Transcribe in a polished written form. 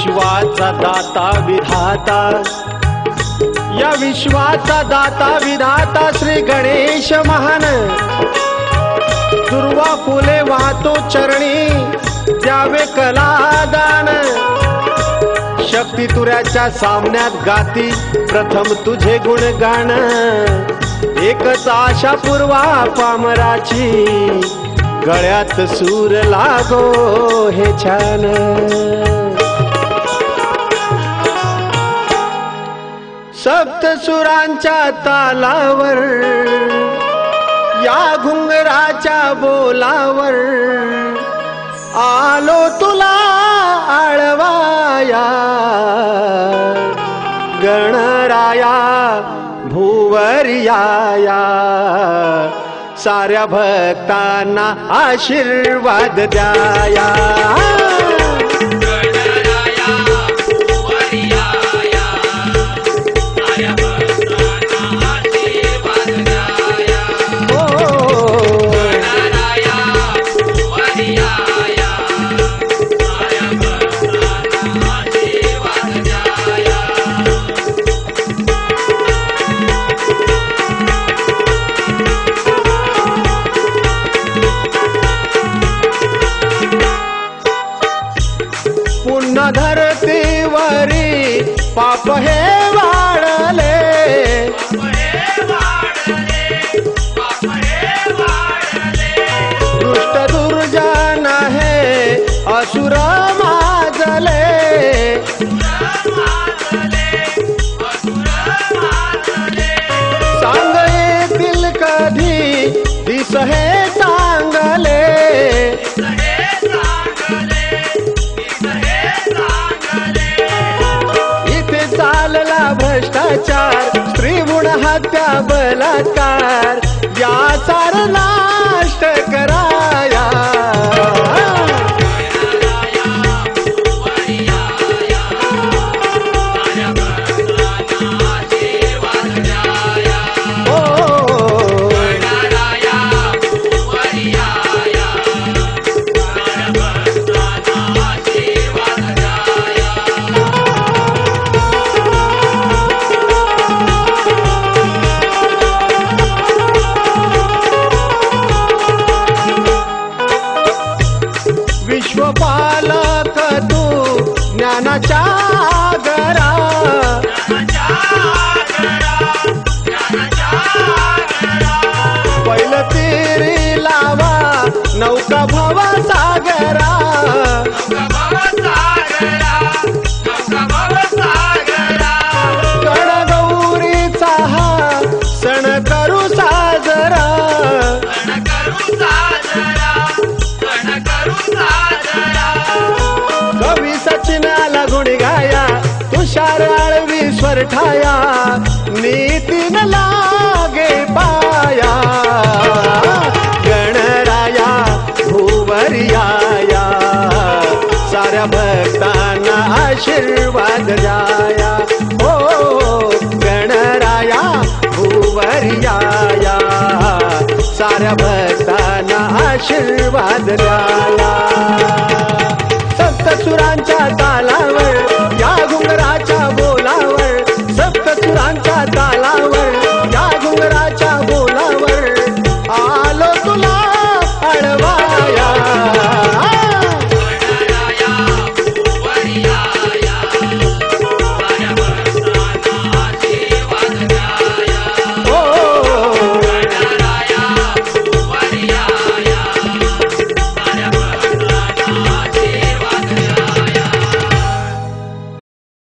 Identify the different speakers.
Speaker 1: विश्वाचा दाता विधाता, या विश्वाचा दाता विधाता श्री गणेश महान, दुर्वा फुले वाहतो चरणी द्यावे कलादान, शक्ती तुऱ्याच्या सामन्यात गाती प्रथम तुझे गुणगान, एकच आशा पूर्वा पामराची गळ्यात सूर लागो हे छान। सप्त सुरांच्या तालावर या घुंगराच्या बोलावर आलो तुला आळवाया, गणराया भुवरियाया, साऱ्या भक्तांना आशीर्वाद द्याया। पुन्हा धरतीवरी पाप हे वाढले, दुष्ट दुर्जन हे असुर माजले, सांग येतील कधी दिस हे चांगले, भ्रष्टाचार स्त्रीगुण हत्या बलात्कार याचा नाश कराया। विश्वपालक तू ज्ञानाच्या गरा, पहिलं तीरी लावा नौका भवसागरा, गणगौरीचा हा सण करू साजरा, कवी सचिनाला गुण गाया, तुषार आळवी स्वर ठाया, नीतीन लागे पाया, गणराया भुवरियाया, साऱ्या भक्तांना आशीर्वाद द्याया। ओ गणराया भुवरियाया, साऱ्या भक्तांना आशीर्वाद द्याया। सप्त सुरांच्या तालावर या घुंगरा